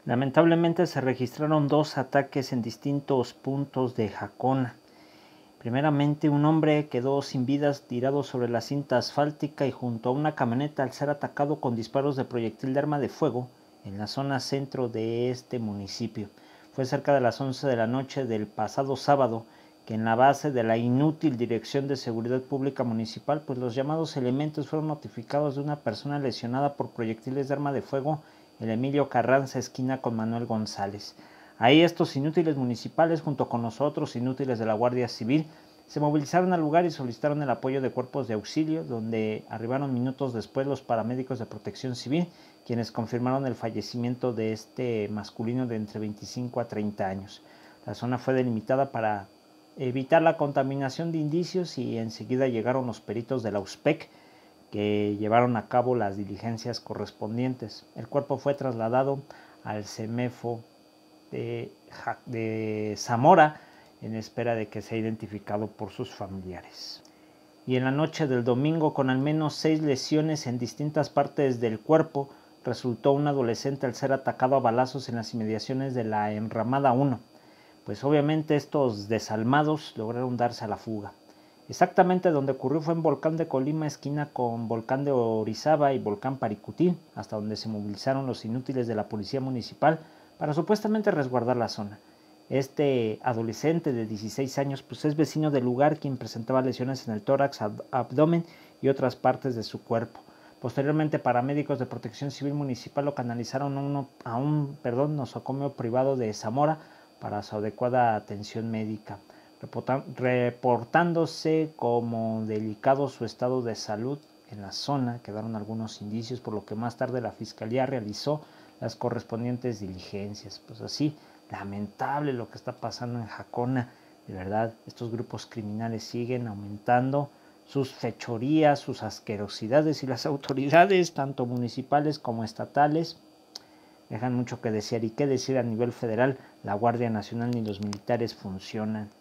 Lamentablemente se registraron dos ataques en distintos puntos de Jacona. Primeramente, un hombre quedó sin vidas tirado sobre la cinta asfáltica y junto a una camioneta al ser atacado con disparos de proyectil de arma de fuego en la zona centro de este municipio. Fue cerca de las 11 de la noche del pasado sábado que en la base de la inútil Dirección de Seguridad Pública Municipal, pues los llamados elementos fueron notificados de una persona lesionada por proyectiles de arma de fuego en Emilio Carranza, esquina con Manuel González. Ahí estos inútiles municipales, junto con los otros inútiles de la Guardia Civil, se movilizaron al lugar y solicitaron el apoyo de cuerpos de auxilio, donde arribaron minutos después los paramédicos de Protección Civil, quienes confirmaron el fallecimiento de este masculino de entre 25 a 30 años. La zona fue delimitada para evitar la contaminación de indicios y enseguida llegaron los peritos de la USPEC, que llevaron a cabo las diligencias correspondientes. El cuerpo fue trasladado al CEMEFO de Zamora en espera de que sea identificado por sus familiares. Y en la noche del domingo, con al menos 6 lesiones en distintas partes del cuerpo, resultó un adolescente al ser atacado a balazos en las inmediaciones de la Enramada 1. Pues obviamente estos desalmados lograron darse a la fuga. Exactamente donde ocurrió fue en Volcán de Colima, esquina con Volcán de Orizaba y Volcán Paricutín, hasta donde se movilizaron los inútiles de la policía municipal para supuestamente resguardar la zona. Este adolescente de 16 años pues es vecino del lugar, quien presentaba lesiones en el tórax, abdomen y otras partes de su cuerpo. Posteriormente, paramédicos de Protección Civil Municipal lo canalizaron a un nosocomio privado de Zamora para su adecuada atención médica, reportándose como delicado su estado de salud. En la zona quedaron algunos indicios, por lo que más tarde la Fiscalía realizó las correspondientes diligencias. Pues así, lamentable lo que está pasando en Jacona. De verdad, estos grupos criminales siguen aumentando sus fechorías, sus asquerosidades, y las autoridades, tanto municipales como estatales, dejan mucho que desear. Y qué decir a nivel federal, la Guardia Nacional ni los militares funcionan.